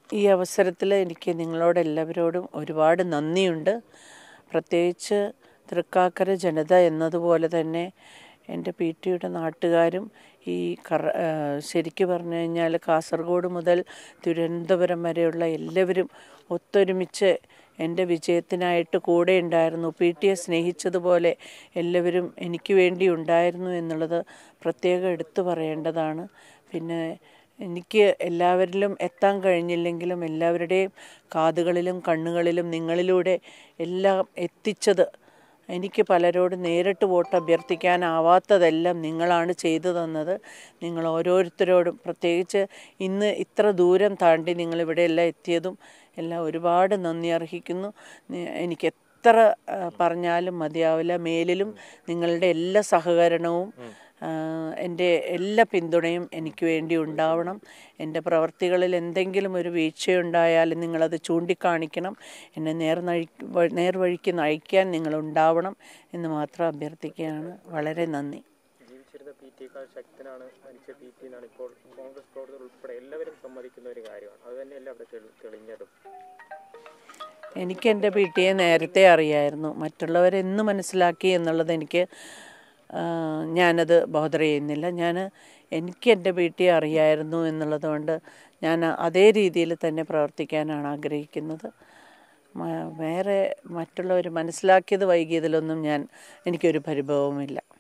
ഈ അവസരത്തിൽ എനിക്ക് നിങ്ങളോടെല്ലാവരോടും ഒരുപാട് നന്ദിയുണ്ട്. പ്രത്യേകിച്ച് തൃക്കാക്കര ജനത എന്നതുപോലെ തന്നെ എൻ്റെ PT-യുടെ നാട്ടുകാരും ഈ ശരിക്ക് പറഞ്ഞു കഴിഞ്ഞാൽ കാസർഗോഡ് മുതൽ തിരുവനന്തപുരം വരെയുള്ള എല്ലാവരും ഒത്തൊരുമിച്ച് എൻ്റെ വിജയത്തിനായിട്ട് കൂടെ ഉണ്ടായിരുന്നു. PT-യെ സ്നേഹിച്ചതുപോലെ എല്ലാവരും എനിക്ക് വേണ്ടി ഉണ്ടായിരുന്നു എന്നുള്ളത് പ്രത്യേകം എടുത്തു പറയേണ്ടതാണ്. പിന്നെ എനിക്ക് എല്ലാവരിലും എത്താൻ കഴിഞ്ഞില്ലെങ്കിലും എല്ലാവരുടെയും കാതുകളിലും കണ്ണുകളിലും നിങ്ങളിലൂടെ എല്ലാം എത്തിച്ചത്, എനിക്ക് പലരോട് നേരിട്ട് വോട്ട് അഭ്യർത്ഥിക്കാനാവാത്തതെല്ലാം നിങ്ങളാണ് ചെയ്തു തന്നത്. നിങ്ങൾ ഓരോരുത്തരോടും പ്രത്യേകിച്ച് ഇന്ന് ഇത്ര ദൂരം താണ്ടി നിങ്ങളിവിടെയെല്ലാം എത്തിയതും എല്ലാം ഒരുപാട് നന്ദി അർഹിക്കുന്നു. എനിക്ക് എത്ര പറഞ്ഞാലും മതിയാവില്ല. മേലിലും നിങ്ങളുടെ എല്ലാ സഹകരണവും എൻ്റെ എല്ലാ പിന്തുണയും എനിക്ക് വേണ്ടി ഉണ്ടാവണം. എൻ്റെ പ്രവർത്തികളിൽ എന്തെങ്കിലും ഒരു വീഴ്ചയുണ്ടായാൽ നിങ്ങളത് ചൂണ്ടിക്കാണിക്കണം. എന്നെ നേർവഴിക്ക് നയിക്കാൻ നിങ്ങളുണ്ടാവണം എന്ന് മാത്രം അഭ്യർത്ഥിക്കുകയാണ്. വളരെ നന്ദി. എനിക്ക് എൻ്റെ PT-യെ നേരത്തെ അറിയായിരുന്നു. മറ്റുള്ളവരെന്ന് മനസ്സിലാക്കി എന്നുള്ളത് ഞാനത് ബോധർ ചെയ്യുന്നില്ല. എനിക്ക് എൻ്റെ PT-യെ അറിയായിരുന്നു എന്നുള്ളത് കൊണ്ട് ഞാൻ അതേ രീതിയിൽ തന്നെ പ്രവർത്തിക്കാനാണ് ആഗ്രഹിക്കുന്നത്. വേറെ മറ്റുള്ളവർ മനസ്സിലാക്കിയത് വൈകിയതിലൊന്നും എനിക്കൊരു പരിഭവവുമില്ല.